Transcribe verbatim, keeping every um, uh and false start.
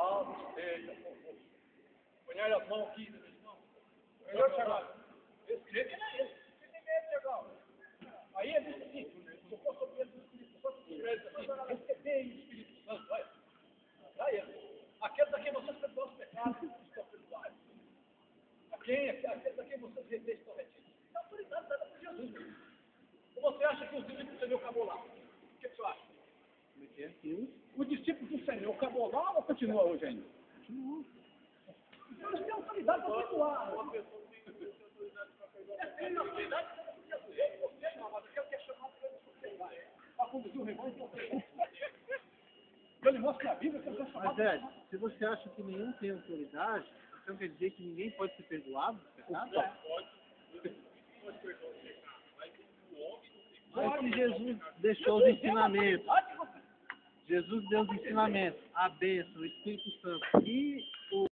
Louvado seja convosco. Ponhai as mãos aqui, não. Melhor chegar. Esse crente não é esse. Esse é legal. Aí ele diz assim, se eu for sobre ele, se eu fosse escreve assim, receber o Espírito Santo, vai. Vai ele. Aqueles a quem vocês perdoam os pecados, estão perdoados. A quem, aqueles a quem vocês retêm estão retidos. É a autoridade dada por Jesus. Ou você acha que os discípulos do Senhor acabou lá? O que você acha? Como é que é? O discípulo do Senhor acabou lá ou continua hoje ainda? Continua. Então eles têm autoridade para perdoar. Uma pessoa tem autoridade para perdoar. Tem autoridade para perdoar. Você não, mas aquele que é chamado para perdoar. Para conduzir o rebanho, você. Ele mostra na Bíblia que eu sou chamado. Mas, Ed, se você acha que nenhum tem autoridade, então quer dizer que ninguém pode ser perdoado do pecado? Não. Pode. Pode perdoar o pecado. Mas o homem Mas que Jesus deixou os ensinamentos. Jesus deu os ensinamentos, a bênção, o Espírito Santo e o